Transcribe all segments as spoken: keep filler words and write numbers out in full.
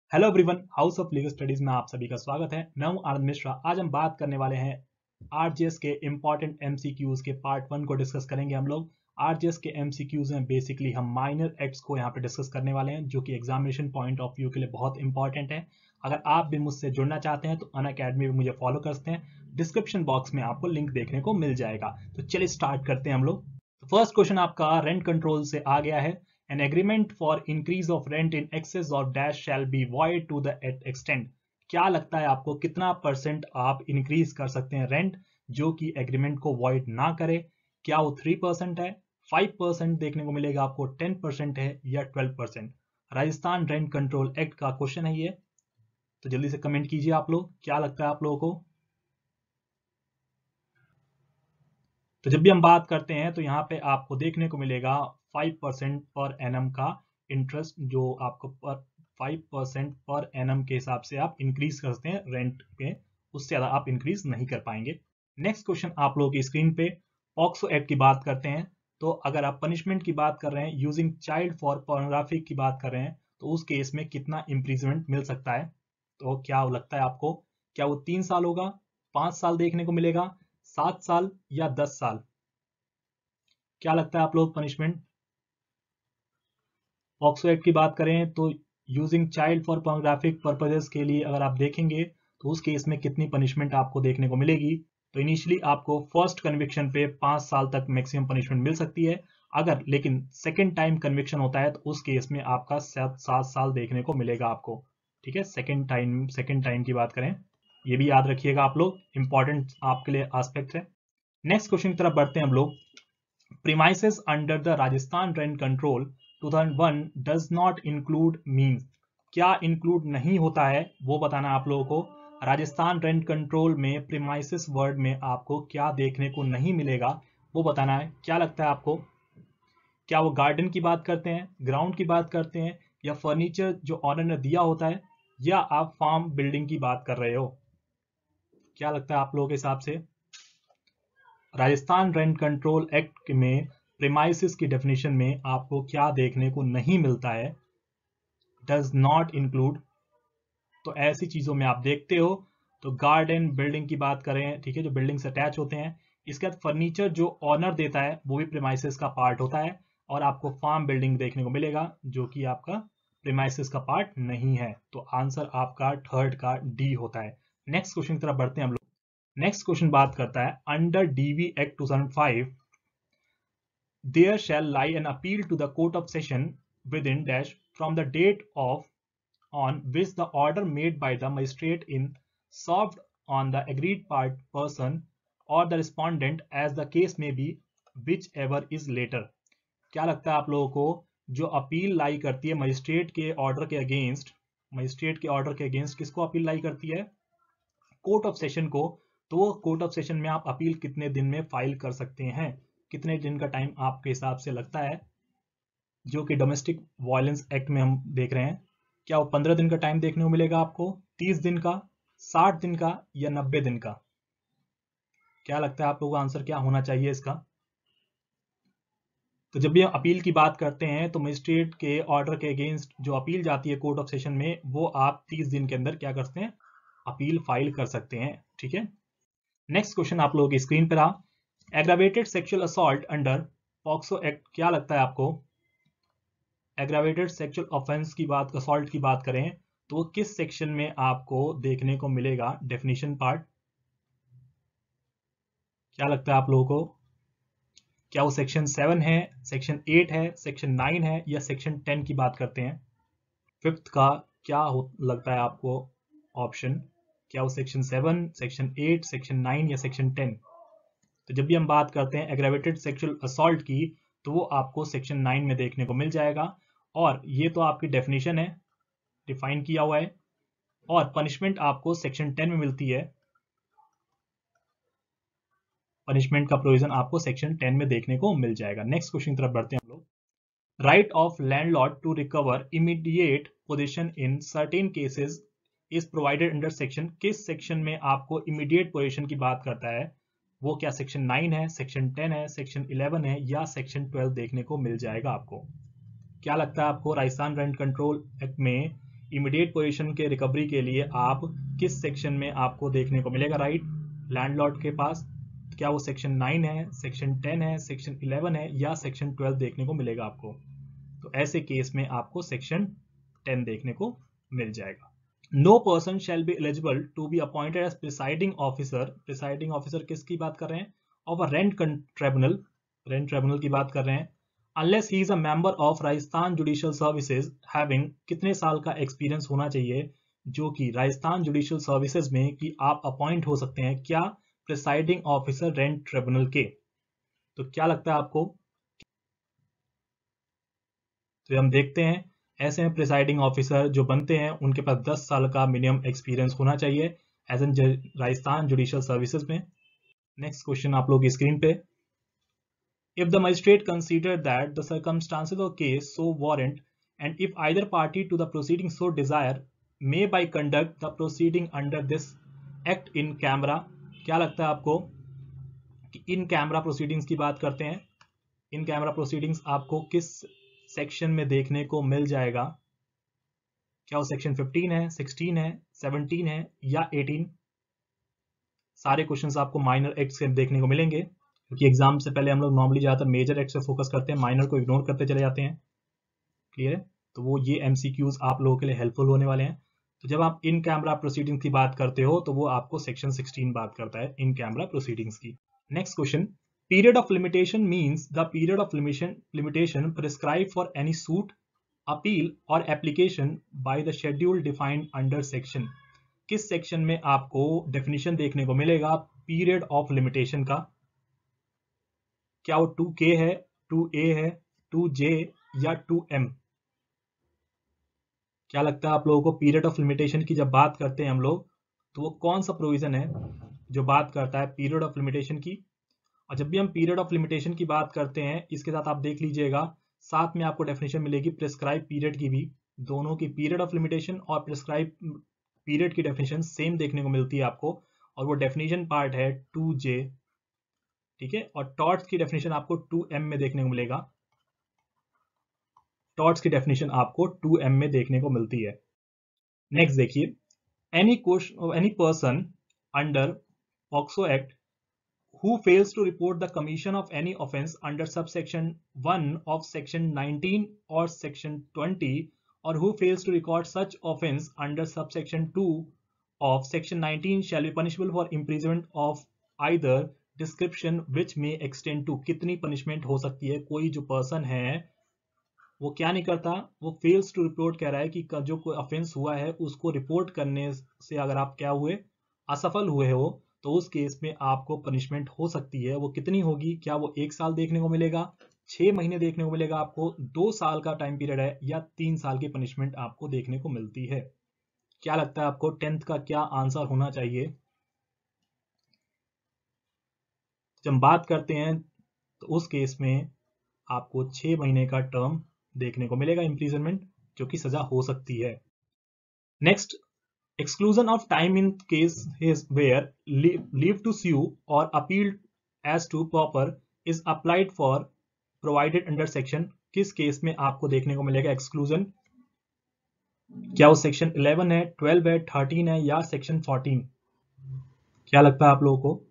Hello everyone, House of Legal Studies में आप सभी का स्वागत है। मैं हूं आनंद मिश्रा। आज हम बात करने वाले हैं आरजीएस के इंपॉर्टेंट एमसीक्यूज के पार्ट वन को डिस्कस करेंगे। हम लोग आरजीएस के एमसीक्यूज में बेसिकली हम माइनर एक्ट्स को यहाँ पे डिस्कस करने वाले हैं, जो कि एग्जामिनेशन पॉइंट ऑफ व्यू के लिए बहुत इंपॉर्टेंट है। अगर आप भी मुझसे जुड़ना चाहते हैं तो अनअकैडमी में मुझे फॉलो कर सकते हैं। डिस्क्रिप्शन बॉक्स में आपको लिंक देखने को मिल जाएगा। तो चलिए स्टार्ट करते हैं हम लोग। फर्स्ट क्वेश्चन आपका रेंट कंट्रोल से आ गया है। An agreement for increase of rent in excess of dash shall be void to the extent। क्या लगता है आपको कितना परसेंट आप इंक्रीज कर सकते हैं रेंट जो कि एग्रीमेंट को वॉइड ना करे? क्या वो थ्री परसेंट है, फाइव परसेंट देखने को मिलेगा आपको, टेन परसेंट है या twelve percent? Rajasthan rent control act का क्वेश्चन है ये। तो जल्दी से कमेंट कीजिए आप लोग, क्या लगता है आप लोगों को? तो जब भी हम बात करते हैं तो यहाँ पे आपको देखने को मिलेगा फाइव परसेंट पर एनम का इंटरेस्ट, जो आपको पर फाइव परसेंट पर एनम के हिसाब से आप इंक्रीज कर सकते हैं रेंट पे। उससे ज़्यादा आप इंक्रीज नहीं कर पाएंगे। नेक्स्ट क्वेश्चन आप लोगों की स्क्रीन पे पॉक्सो एक्ट की बात करते हैं। तो अगर आप पनिशमेंट की बात कर रहे हैं, यूजिंग चाइल्ड फॉर पोर्नोग्राफी की बात कर रहे हैं, तो उस केस में कितना इम्प्रिजमेंट मिल सकता है? तो क्या लगता है आपको? क्या वो तीन साल होगा, पांच साल देखने को मिलेगा, सात साल या दस साल? क्या लगता है आप लोग पनिशमेंट? पॉक्सो एक्ट की बात करें तो using child for pornographic purposes के लिए अगर आप देखेंगे तो उस केस में कितनी पनिशमेंट आपको देखने को मिलेगी? तो इनिशियली आपको फर्स्ट कन्विक्शन पे पांच साल तक मैक्सिमम पनिशमेंट मिल सकती है। अगर लेकिन सेकेंड टाइम कन्विक्शन होता है तो उस केस में आपका सात सात साल देखने को मिलेगा आपको। ठीक है, सेकेंड टाइम सेकेंड टाइम की बात करें, ये भी याद रखिएगा आप लोग, इंपॉर्टेंट आपके लिए एस्पेक्ट है। नेक्स्ट क्वेश्चन की तरफ बढ़ते हैं हम लोग। Premises under the Rajasthan Rent Control two thousand one does not include means। क्या इंक्लूड नहीं होता है वो बताना आप लोगों को। राजस्थान रेंट कंट्रोल में प्रीमाइसिस वर्ड में आपको क्या देखने को नहीं मिलेगा वो बताना है। क्या लगता है आपको? क्या वो गार्डन की बात करते हैं, ग्राउंड की बात करते हैं, या फर्नीचर जो ऑनर ने दिया होता है, या आप फार्म बिल्डिंग की बात कर रहे हो? क्या लगता है आप लोगों के हिसाब से? राजस्थान रेंट कंट्रोल एक्ट में प्रीमाइसिस की डेफिनेशन में आपको क्या देखने को नहीं मिलता है? Does not include. तो ऐसी चीजों में आप देखते हो तो गार्डन बिल्डिंग की बात करें, ठीक है, जो बिल्डिंग से अटैच होते हैं। इसके बाद फर्नीचर जो ऑनर देता है वो भी प्रीमाइसिस का पार्ट होता है। और आपको फार्म बिल्डिंग देखने को मिलेगा जो कि आपका प्रीमाइसिस का पार्ट नहीं है। तो आंसर आपका थर्ड का डी होता है। नेक्स्ट क्वेश्चन की तरफ बढ़ते हैं हम लोग। नेक्स्ट क्वेश्चन बात करता है under DV act two thousand five there shall lie an appeal to the court of session within dash from the date of on which the order made by the magistrate in served on the agreed part person or the respondent as the case may be whichever is later। क्या लगता है आप लोगों को? जो appeal lie करती है magistrate के ऑर्डर के अगेंस्ट, मजिस्ट्रेट के ऑर्डर के अगेंस्ट किसको अपील लाई करती है? कोर्ट ऑफ सेशन को। तो वो कोर्ट ऑफ सेशन में आप अपील कितने दिन में फाइल कर सकते हैं? कितने दिन का टाइम आपके हिसाब से लगता है? जो कि डोमेस्टिक वायलेंस एक्ट में हम देख रहे हैं, क्या वो पंद्रह दिन का टाइम देखने को मिलेगा आपको, तीस दिन का, साठ दिन का, या नब्बे दिन का? क्या लगता है आप लोगों का आंसर क्या होना चाहिए इसका? तो जब भी हम अपील की बात करते हैं तो मजिस्ट्रेट के ऑर्डर के अगेंस्ट जो अपील जाती है कोर्ट ऑफ सेशन में, वो आप तीस दिन के अंदर क्या कर सकते हैं? अपील फाइल कर सकते हैं। ठीक है, नेक्स्ट क्वेश्चन आप लोगों की स्क्रीन पर रहा। Aggravated sexual assault under POCSO act, क्या लगता है आपको? एग्रावेटेड सेक्सुअल ऑफेंस की बात, असॉल्ट की बात करें तो वो किस सेक्शन में आपको देखने को मिलेगा? Definition part. क्या लगता है आप लोगों को? क्या वो सेक्शन सेवन है, सेक्शन एट है, सेक्शन नाइन है, या सेक्शन टेन की बात करते हैं? फिफ्थ का क्या हो लगता है आपको ऑप्शन? क्या वो section seven, section eight, section nine, या सेक्शन टेन? तो जब भी हम बात करते हैं एग्रावेटेड सेक्सुअल असॉल्ट की तो वो आपको सेक्शन नाइन में देखने को मिल जाएगा। और ये तो आपकी डेफिनेशन है, डिफाइन किया हुआ है। और पनिशमेंट आपको सेक्शन टेन में मिलती है। पनिशमेंट का प्रोविजन आपको सेक्शन टेन में देखने को मिल जाएगा। नेक्स्ट क्वेश्चन की तरफ बढ़ते हैं हम लोग। Right of landlord to recover immediate position in certain cases is provided under section. किस सेक्शन में आपको इमीडिएट पोजीशन की बात करता है? वो क्या सेक्शन नाइन है, सेक्शन टेन है, सेक्शन इलेवन है, या सेक्शन ट्वेल्व देखने को मिल जाएगा आपको? क्या लगता है आपको? राजस्थान रेंट कंट्रोल एक्ट में इमीडिएट पोजीशन के रिकवरी के लिए आप किस सेक्शन में आपको देखने को मिलेगा राइट लैंडलॉर्ड के पास, क्या वो सेक्शन नाइन है, सेक्शन टेन है, सेक्शन इलेवन है या सेक्शन ट्वेल्व देखने को मिलेगा आपको। तो ऐसे केस में आपको सेक्शन टेन देखने को मिल जाएगा। No person shall be eligible to be appointed as presiding officer, presiding officer किसकी बात कर रहे हैं, of a rent tribunal, rent tribunal की बात कर रहे हैं, unless he is a member of Rajasthan judicial services having, कितने साल का एक्सपीरियंस होना चाहिए जो कि राजस्थान जुडिशियल सर्विसेज में कि आप अपॉइंट हो सकते हैं क्या प्रिसाइडिंग ऑफिसर रेंट ट्रिब्यूनल के। तो क्या लगता है आपको, तो हम देखते हैं ऐसे में प्रिसाइडिंग ऑफिसर जो बनते हैं उनके पास दस साल का मिनिमम एक्सपीरियंस होना चाहिए as an Rajasthan judicial services में। नेक्स्ट क्वेश्चन आप लोग स्क्रीन पे, if the magistrate consider that the circumstances of case so warrant and if either party to the proceeding so desire may by conduct the proceeding under this act in camera, क्या लगता है आपको कि इन camera proceedings की बात करते हैं, इन camera proceedings आपको किस सेक्शन में देखने को मिल जाएगा, क्या वो सेक्शन फिफ्टीन है, सिक्सटीन है, सेवनटीन है या एटीन। सारे क्वेश्चंस आपको माइनर एक्ट से देखने को मिलेंगे क्योंकि एग्जाम से पहले हम लोग नॉर्मली ज्यादातर मेजर एक्ट से फोकस करते हैं, माइनर को इग्नोर करते चले जाते हैं, क्लियर है। तो वो ये एमसीक्यूज आप लोगों के लिए हेल्पफुल होने वाले हैं। तो जब आप इन कैमरा प्रोसीडिंग्स की बात करते हो तो वो आपको सेक्शन सिक्सटीन बात करता है इन कैमरा प्रोसीडिंग्स की। Next question, period of limitation means the period of limitation limitation prescribed for any suit, appeal or application by the schedule defined under section, किस सेक्शन में आपको डेफिनेशन देखने को मिलेगा पीरियड ऑफ लिमिटेशन का, क्या वो टू के है, टू ए है, टू जे या टू एम। क्या लगता है आप लोगों को पीरियड ऑफ लिमिटेशन की जब बात करते हैं हम लोग तो वो कौन सा प्रोविजन है जो बात करता है पीरियड ऑफ लिमिटेशन की। और जब भी हम पीरियड ऑफ लिमिटेशन की बात करते हैं इसके साथ आप देख लीजिएगा साथ में आपको डेफिनेशन मिलेगी प्रिस्क्राइब पीरियड की भी, दोनों की पीरियड ऑफ लिमिटेशन और प्रिस्क्राइब पीरियड की डेफिनेशन सेम देखने को मिलती है आपको और वो डेफिनेशन पार्ट है टू जे, ठीक है। और टॉर्ट्स की डेफिनेशन आपको टू एम में देखने को मिलेगा, टॉर्ट्स की डेफिनेशन आपको टू एम में देखने को मिलती है। नेक्स्ट देखिए, any question any person under POCSO act who fails to report the commission of any offence under subsection one of section nineteen or section twenty or who fails to record such offence under subsection two of section nineteen shall be punishable for imprisonment of either description which may extend to, कितनी punishment हो सकती है, कोई जो person है वो क्या नहीं करता, वो fails to report कह रहा है कि जो कोई offence हुआ है उसको report करने से अगर आप क्या हुए असफल हुए हो तो उस केस में आपको पनिशमेंट हो सकती है, वो कितनी होगी, क्या वो एक साल देखने को मिलेगा, छह महीने देखने को मिलेगा आपको, दो साल का टाइम पीरियड है या तीन साल की पनिशमेंट आपको देखने को मिलती है। क्या लगता है आपको टेंथ का क्या आंसर होना चाहिए। जब हम बात करते हैं तो उस केस में आपको छह महीने का टर्म देखने को मिलेगा इम्प्रिजनमेंट, जो कि सजा हो सकती है। Next, exclusion of time in case is where leave, leave to sue or appeal as to proper is applied for provided under section, किस केस में आपको देखने को मिलेगा एक्सक्लूजन, क्या वो सेक्शन इलेवन है, ट्वेल्व है, थर्टीन है या सेक्शन फोर्टीन। क्या लगता है आप लोगों को,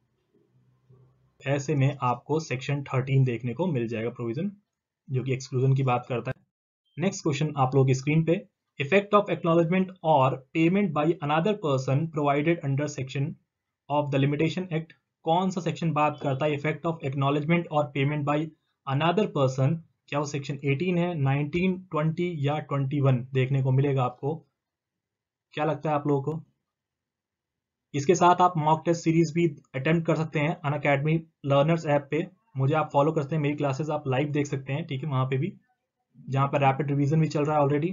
ऐसे में आपको सेक्शन थर्टीन देखने को मिल जाएगा प्रोविजन जो कि एक्सक्लूजन की बात करता है। नेक्स्ट क्वेश्चन आप लोग स्क्रीन पे, effect of acknowledgement or payment by another person provided under section of the limitation act, कौन सा सेक्शन बात करता है effect of acknowledgement और payment by another person, क्या वो सेक्शन एटीन है, नाइनटीन, ट्वेंटी या ट्वेंटी वन देखने को मिलेगा आपको। क्या लगता है आप लोगों को, इसके साथ आप मॉक टेस्ट सीरीज भी अटेम्प्ट कर सकते हैं अनअकैडमी लर्नर्स ऐप पे, मुझे आप फॉलो कर सकते हैं, मेरी क्लासेस आप लाइव देख सकते हैं, ठीक है, वहां पे भी जहां पर रैपिड रिवीजन भी चल रहा है ऑलरेडी।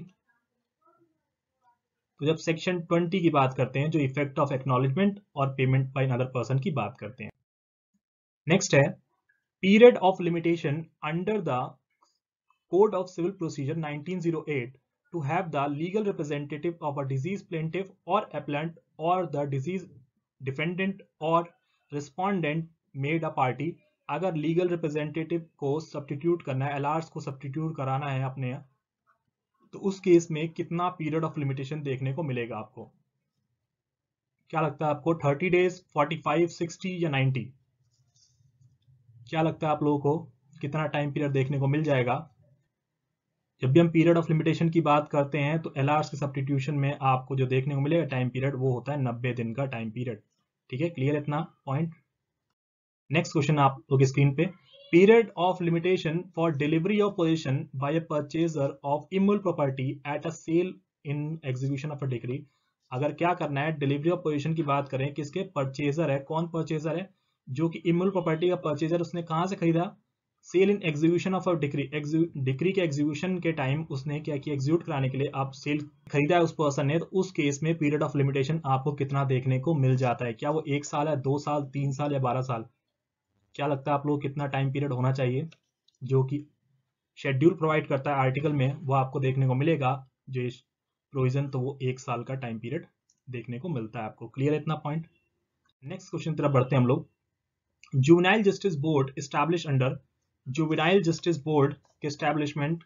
तो जब सेक्शन ट्वेंटी की बात करते हैं जो इफेक्ट ऑफ एक्नॉलेजमेंट और पेमेंट बाय अनदर पर्सन की बात करते हैं। नेक्स्ट है period of limitation under the code of civil procedure nineteen O eight two have the legal representative of a deceased plaintiff और एप्लेंट और द डिजीज डिफेंडेंट और respondent made a party, अगर legal representative को substitute करना है, एलआरस को substitute कराना है अपने तो उस केस में कितना पीरियड ऑफ लिमिटेशन देखने को मिलेगा आपको? क्या लगता है आपको? Thirty days, forty five, sixty या नाइंटी? क्या लगता है आप लोगों को कितना टाइम पीरियड देखने को मिल जाएगा? जब भी हम पीरियड ऑफ लिमिटेशन की बात करते हैं तो एलआर्स के सब्स्टिट्यूशन में आपको जो देखने को मिलेगा टाइम पीरियड वो होता है नब्बे दिन का टाइम पीरियड। ठीक है, क्लियर इतना पॉइंट? नेक्स्ट क्वेश्चन आप लोग स्क्रीन पे, period of limitation for delivery of possession by a purchaser of immovable property at a sale in execution of a decree. अगर क्या करना है, डिलीवरी ऑफ पोजीशन की बात करें, किसके? परचेजर है। कौन परचेजर है? जो कि इमूवेबल प्रॉपर्टी का परचेजर, उसने कहां से खरीदा? Sale in execution of a decree, decree के एग्जीक्यूशन के टाइम उसने क्या किया? एग्जीक्यूट कराने के लिए आप सेल खरीदा है उस पर्सन ने, तो उस केस में पीरियड ऑफ लिमिटेशन आपको कितना देखने को मिल जाता है? क्या वो एक साल है, दो साल, तीन साल या बारह साल? क्या लगता है आप लोग कितना टाइम पीरियड होना चाहिए? जो कि शेड्यूल प्रोवाइड करता है आर्टिकल में वो आपको देखने को मिलेगा जो प्रोविजन, तो वो एक साल का टाइम पीरियड देखने को मिलता है आपको। क्लियर है इतना पॉइंट? नेक्स्ट क्वेश्चन तरफ बढ़ते हैं हम लोग। Juvenile justice board establish under, juvenile justice board के एस्टैब्लिशमेंट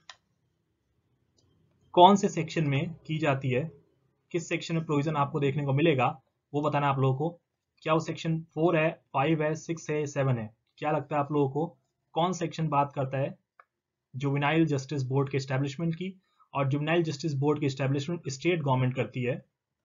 कौन से सेक्शन में की जाती है? किस सेक्शन में प्रोविजन आपको देखने को मिलेगा वो बताना आप लोगों को। क्या वो सेक्शन फोर है, फाइव है, सिक्स है, सेवन है? क्या लगता है आप लोगों को कौन सेक्शन बात करता है जुवेनाइल जस्टिस बोर्ड के एस्टैब्लिशमेंट की? और जुवेनाइल जस्टिस बोर्ड की एस्टैब्लिशमेंट स्टेट गवर्नमेंट करती है।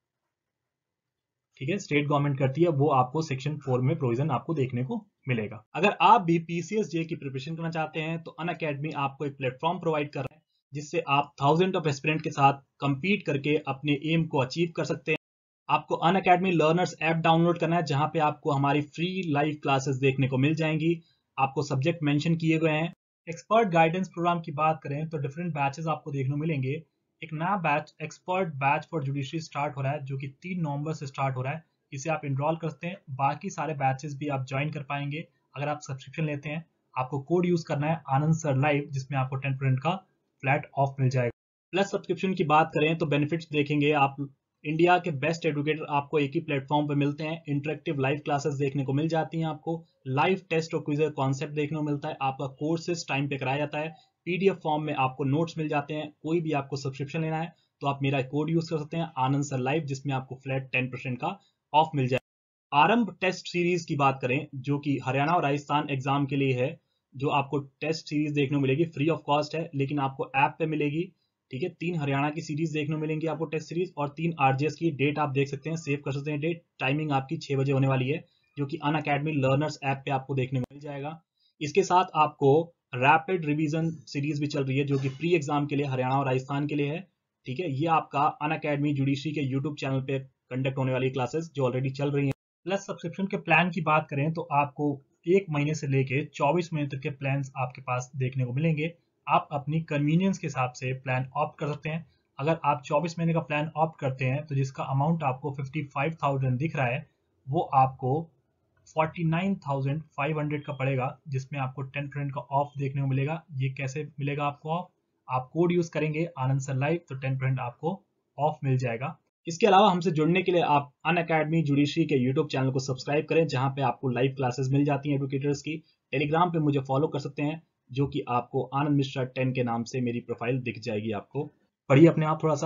ठीक है, स्टेट गवर्नमेंट करती है, वो आपको सेक्शन फोर में प्रोविजन आपको देखने को मिलेगा। अगर आप भी पीसीएस जे की प्रिपरेशन करना चाहते हैं तो अनअकैडमी आपको एक प्लेटफॉर्म प्रोवाइड कर रहा है जिससे आप थाउजेंड ऑफ एस्पिरेंट के साथ कंपीट करके अपने एम को अचीव कर सकते हैं। आपको अनअकैडमी लर्नर्स ऐप डाउनलोड करना है जहां पे आपको हमारी फ्री लाइव क्लासेस देखने को मिल जाएंगी। आपको सब्जेक्ट मेंशन किए गए हैं। एक्सपर्ट गाइडेंस प्रोग्राम की बात करें तो डिफरेंट बैचेस आपको देखने को मिलेंगे। एक नया batch expert batch for judiciary start हो रहा है जो कि तीन नवंबर से स्टार्ट हो रहा है। इसे आप इनरोल करते हैं, बाकी सारे बैचेस भी आप ज्वाइन कर पाएंगे अगर आप सब्सक्रिप्शन लेते हैं। आपको कोड यूज करना है आनंद सर लाइव, जिसमें आपको टेन परसेंट का फ्लैट ऑफ मिल जाएगा। प्लस सब्सक्रिप्शन की बात करें तो बेनिफिट्स देखेंगे आप, इंडिया के बेस्ट एजुकेटर आपको एक ही प्लेटफॉर्म पे मिलते हैं। इंटरेक्टिव लाइव क्लासेस देखने को मिल जाती हैं, आपको लाइव टेस्ट और क्विज कॉन्सेप्ट देखने को मिलता है, आपका कोर्सेज टाइम पे कराया जाता है, पीडीएफ फॉर्म में आपको नोट्स मिल जाते हैं। कोई भी आपको सब्सक्रिप्शन लेना है तो आप मेरा कोड यूज कर सकते हैं आनंद सर लाइव, जिसमें आपको फ्लैट टेन परसेंट का ऑफ मिल जाए। आरंभ टेस्ट सीरीज की बात करें जो कि हरियाणा और राजस्थान एग्जाम के लिए है, जो आपको टेस्ट सीरीज देखने को मिलेगी, फ्री ऑफ कॉस्ट है लेकिन आपको ऐप पे मिलेगी। ठीक है, तीन हरियाणा की सीरीज देखने को मिलेंगी आपको टेस्ट सीरीज, और तीन आरजेएस की। डेट आप देख सकते हैं, सेव कर सकते हैं डेट। टाइमिंग आपकी छह बजे होने वाली है जो कि अनअकैडमी लर्नर्स ऐप पे आपको देखने को मिल जाएगा। इसके साथ आपको रैपिड रिवीजन सीरीज भी चल रही है जो कि प्री एग्जाम के लिए हरियाणा और राजस्थान के लिए है। ठीक है, ये आपका अनअकैडमी जुडिशरी के यूट्यूब चैनल पे कंडक्ट होने वाली क्लासेस जो ऑलरेडी चल रही है। प्लस सब्सक्रिप्शन के प्लान की बात करें तो आपको एक महीने से लेके चौबीस महीने तक के प्लान्स आपके पास देखने को मिलेंगे। आप अपनी कन्वीनियंस के हिसाब से प्लान ऑप्ट कर सकते हैं। अगर आप चौबीस महीने का प्लान ऑप्ट करते हैं तो जिसका अमाउंट आपको फिफ्टी फाइव थाउजेंड दिख रहा है वो आपको forty nine thousand five hundred का पड़ेगा, जिसमें आपको टेन परसेंट का ऑफ देखने को मिलेगा। ये कैसे मिलेगा आपको ऑफ? आप कोड यूज करेंगे आनंद सर लाइव तो टेन परसेंट आपको ऑफ मिल जाएगा। इसके अलावा हमसे जुड़ने के लिए आप अनअकैडमी जुडिशरी के यूट्यूब चैनल को सब्सक्राइब करें जहां पे आपको लाइव क्लासेस मिल जाती हैं एडुकेटर्स की। टेलीग्राम पे मुझे फॉलो कर सकते हैं जो कि आपको आनंद मिश्रा टेन के नाम से मेरी प्रोफाइल दिख जाएगी। आपको पढ़िए अपने आप थोड़ा सा।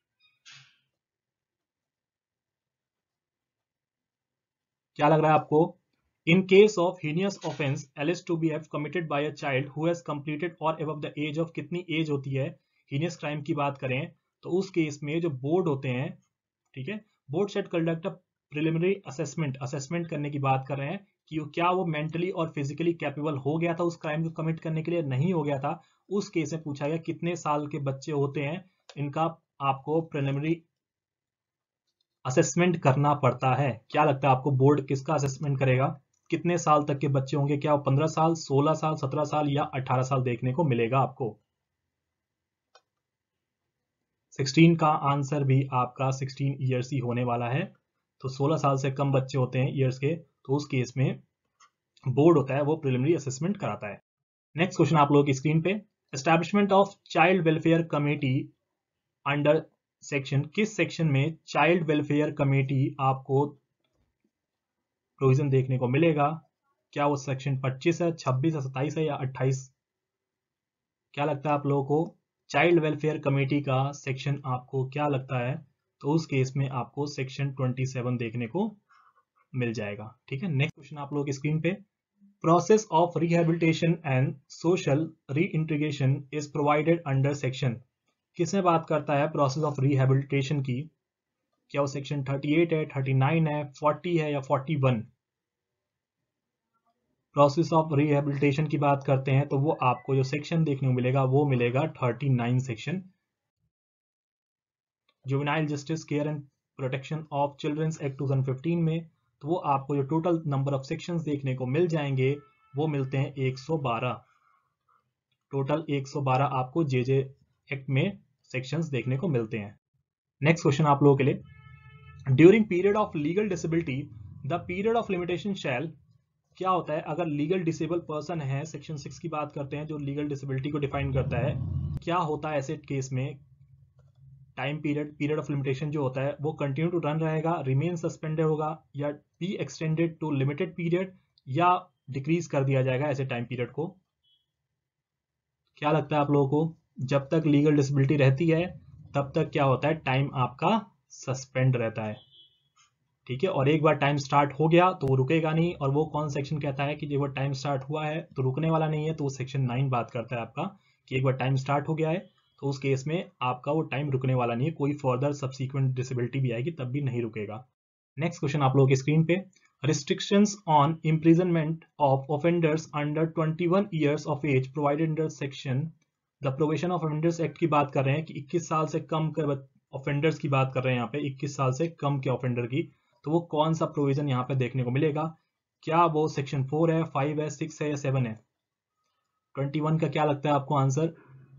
क्या लग रहा है आपको? In case of heinous offence alleged to be have committed by a child who has completed और अबव द एज ऑफ, कितनी एज होती है हीनियस क्राइम की बात करें तो उस केस में जो बोर्ड होते हैं, ठीक है, board set conduct a preliminary assessment, assessment करने की बात कर रहे हैं कि क्या वो मेंटली और फिजिकली कैपेबल हो गया था उस क्राइम को कमिट करने के लिए, नहीं हो गया था। उस केस में पूछा गया कितने साल के बच्चे होते हैं इनका आपको प्रिलिमिनरी असेसमेंट करना पड़ता है। क्या लगता है आपको बोर्ड किसका असेसमेंट करेगा? कितने साल तक के बच्चे होंगे? क्या वो पंद्रह साल, सोलह साल, सत्रह साल या अठारह साल देखने को मिलेगा आपको? सिक्सटीन का आंसर भी आपका सिक्सटीन ईयर्स ही होने वाला है। तो सोलह साल से कम बच्चे होते हैं ईयर्स के तो उस केस में बोर्ड होता है वो प्रिलिमिनरी असेसमेंट कराता है। नेक्स्ट क्वेश्चन आप लोगों की स्क्रीन पे, establishment of child welfare committee under section, किस सेक्शन में चाइल्ड वेलफेयर कमेटी आपको प्रोविजन देखने को मिलेगा? क्या वो सेक्शन पच्चीस है, छब्बीस है, सत्ताईस है या अट्ठाईस? क्या लगता है आप लोगों को चाइल्ड वेलफेयर कमेटी का सेक्शन आपको क्या लगता है, तो उस केस में आपको सेक्शन सत्ताईस देखने को मिल जाएगा। ठीक है, नेक्स्ट क्वेश्चन आप लोगों की स्क्रीन पे, process of rehabilitation and social reintegration is provided under section, किसमें बात करता है प्रोसेस ऑफ रिहेबिलिटेशन की, क्या वो सेक्शन अड़तीस है, उनतालीस है, चालीस है या इकतालीस? प्रोसेस ऑफ रिहेबिलिटेशन की बात करते हैं तो वो आपको जो सेक्शन देखने को मिलेगा वो मिलेगा उनतालीस section, juvenile justice care and protection of childrens act दो हज़ार पंद्रह में, तो वो आपको जो टोटल नंबर ऑफ सेक्शंस देखने को मिल जाएंगे वो मिलते हैं एक सौ बारह, टोटल एक सौ बारह आपको जे जे एक्ट में सेक्शंस देखने को मिलते हैं। नेक्स्ट क्वेश्चन आप लोगों के लिए, during period of legal disability the period of limitation shall, क्या होता है अगर लीगल डिसेबल पर्सन है, सेक्शन सिक्स की बात करते हैं जो लीगल डिसेबिलिटी को डिफाइन करता है, क्या होता है ऐसे केस में, time period period of limitation जो होता है वो कंटिन्यू टू रन रहेगा, रिमेन सस्पेंडेड होगा, या be extended to limited period, या डिक्रीज कर दिया जाएगा ऐसे टाइम पीरियड को। क्या लगता है आप लोगों को, जब तक लीगल डिसेबिलिटी रहती है तब तक क्या होता है, टाइम आपका सस्पेंड रहता है। ठीक है, और एक बार टाइम स्टार्ट हो गया तो वो रुकेगा नहीं, और वो कौन सेक्शन कहता है कि जब वो टाइम स्टार्ट हुआ है तो रुकने वाला नहीं है, तो वो सेक्शन नाइन बात करता है आपका कि एक बार टाइम स्टार्ट हो गया है तो उस केस में आपका वो टाइम रुकने वाला नहीं है, कोई फर्दर सब्सिक्वेंट डिसेबिलिटी भी आएगी तब भी नहीं रुकेगा। नेक्स्ट क्वेश्चन आप लोगों की स्क्रीन पे, restrictions on imprisonment of offenders under इक्कीस years of age provided under section, the provision of offenders act की बात कर रहे हैं कि इक्कीस साल से कम के ऑफेंडर्स की बात कर रहे हैं यहाँ पे, इक्कीस साल से कम के ऑफेंडर की, तो वो कौन सा प्रोविजन यहाँ पे देखने को मिलेगा, क्या वो सेक्शन फोर है, फाइव है, सिक्स है या सेवन है? इक्कीस का क्या लगता है आपको आंसर,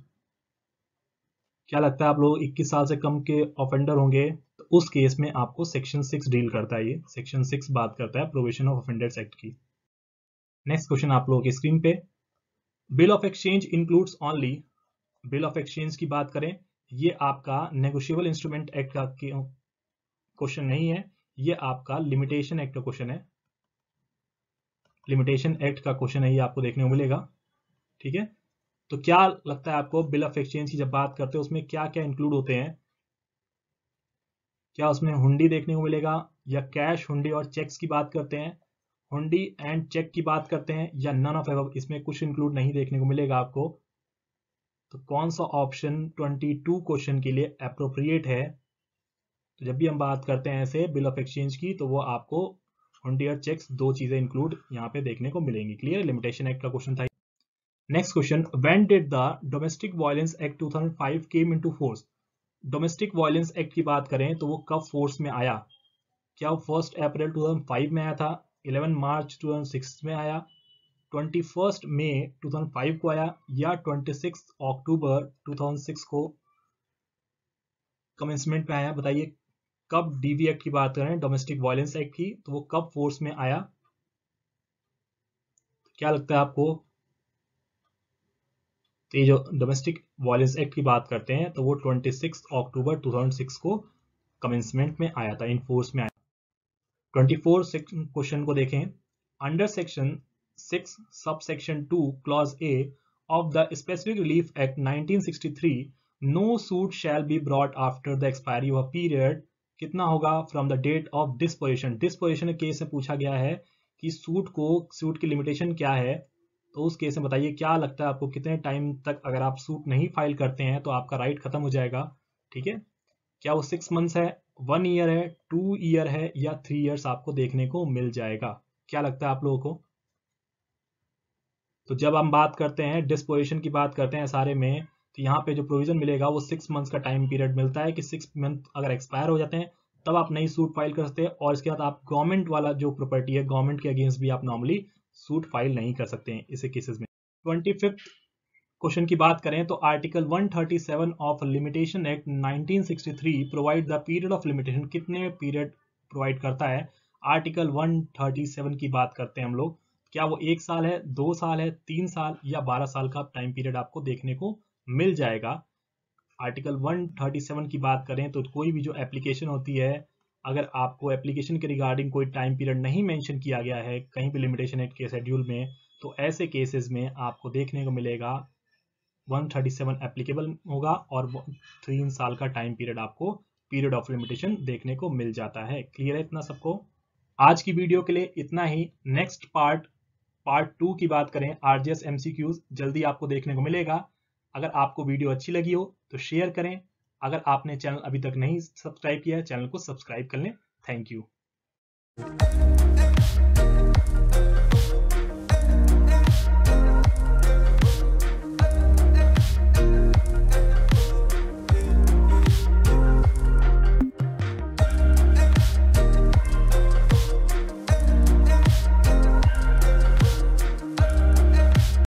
क्या लगता है आप लोग इक्कीस साल से कम के ऑफेंडर होंगे तो उस केस में आपको सेक्शन सिक्स डील करता है, ये सेक्शन सिक्स बात करता है प्रोविजन ऑफ ऑफेंडर्स एक्ट की। नेक्स्ट क्वेश्चन आप लोगों की स्क्रीन पे, bill of exchange includes only, bill of exchange की बात करें ये आपका नेगोशिएबल इंस्ट्रूमेंट एक्ट का क्वेश्चन नहीं है, ये आपका लिमिटेशन एक्ट का क्वेश्चन है, लिमिटेशन एक्ट का क्वेश्चन है ये आपको देखने को मिलेगा। ठीक है, तो क्या लगता है आपको बिल ऑफ एक्सचेंज की जब बात करते हैं उसमें क्या क्या इंक्लूड होते हैं, क्या उसमें हुंडी देखने को मिलेगा, या कैश हुंडी और चेक्स की बात करते हैं, हुंडी एंड चेक की बात करते हैं, या नन ऑफ एबव, इसमें कुछ इंक्लूड नहीं देखने को मिलेगा आपको, तो कौन सा ऑप्शन बाईस क्वेश्चन के लिए अप्रोप्रिएट है? तो जब भी हम बात करते हैं ऐसे बिल ऑफ एक्सचेंज की तो वो आपको हुंडी और चेक्स दो चीजें इंक्लूड यहाँ पे देखने को मिलेंगी। क्लियर, लिमिटेशन एक्ट का क्वेश्चन था। Next question, when did the domestic violence act दो हज़ार पाँच came into force, domestic violence act की बात करें तो वो कब फोर्स में आया, क्या वो फर्स्ट अप्रैल दो हज़ार पाँच में आया था, ग्यारह मार्च दो हज़ार छह में आया, इक्कीस मई दो हज़ार पाँच को आया, या छब्बीस अक्टूबर दो हज़ार छह को कमेंसमेंट में आया? बताइए कब डीवी एक्ट की बात करें, डोमेस्टिक वायलेंस एक्ट की, तो वो कब फोर्स में आया? क्या लगता है आपको? तो ये जो डोमेस्टिक वायलेंस एक्ट की बात करते हैं तो वो छब्बीस अक्टूबर दो हज़ार छह को कमेंसमेंट में आया था, इन फोर्स में आया। चौबीस क्वेश्चन को देखें, under section six sub section two clause A of the specific relief act nineteen sixty three, no suit shall be brought after the expiry of a period, कितना होगा from the date of disposition, disposition case में पूछा गया है कि suit को, suit की limitation क्या है, तो उस केस में बताइए क्या लगता है आपको कितने टाइम तक अगर आप सूट नहीं फाइल करते हैं तो आपका राइट खत्म हो जाएगा? ठीक है, क्या वो सिक्स मंथ्स है, वन ईयर है, टू ईयर है, या थ्री ईयर्स आपको देखने को मिल जाएगा? क्या लगता है आप लोगों को? तो जब हम बात करते हैं डिस्पोजिशन की बात करते हैं सारे में, तो यहाँ पे जो प्रोविजन मिलेगा वो सिक्स मंथ्स का टाइम पीरियड मिलता है कि सिक्स मंथ अगर एक्सपायर हो जाते हैं तब आप नई सूट फाइल कर सकते हैं, और इसके बाद आप गवर्नमेंट वाला जो प्रॉपर्टी है गवर्नमेंट के अगेंस्ट भी आप नॉर्मली सूट फाइल नहीं कर सकते हैं इसे केसेस में। ट्वेंटी फिफ्थ क्वेश्चन की बात करें तो article one thirty seven of limitation act nineteen sixty three provide the period of limitation, कितने पीरियड प्रोवाइड करता है? आर्टिकल वन थर्टी सेवन की बात करते हैं हम लोग, क्या वो एक साल है, दो साल है, तीन साल या बारह साल का टाइम पीरियड आपको देखने को मिल जाएगा? आर्टिकल वन थर्टी सेवन की बात करें तो कोई भी जो एप्लीकेशन होती है, अगर आपको एप्लीकेशन के रिगार्डिंग कोई टाइम पीरियड नहीं मेंशन किया गया है कहीं भी लिमिटेशन एक्ट के शेड्यूल में, तो ऐसे केसेस में आपको देखने को मिलेगा वन थर्टी सेवन एप्लीकेबल होगा और तीन साल का टाइम पीरियड आपको पीरियड ऑफ लिमिटेशन देखने को मिल जाता है। क्लियर है इतना सबको? आज की वीडियो के लिए इतना ही। नेक्स्ट पार्ट पार्ट टू की बात करें, आरजीएस एमसीक्यूज जल्दी आपको देखने को मिलेगा। अगर आपको वीडियो अच्छी लगी हो तो शेयर करें। अगर आपने चैनल अभी तक नहीं सब्सक्राइब किया है, चैनल को सब्सक्राइब कर लें। Thank you.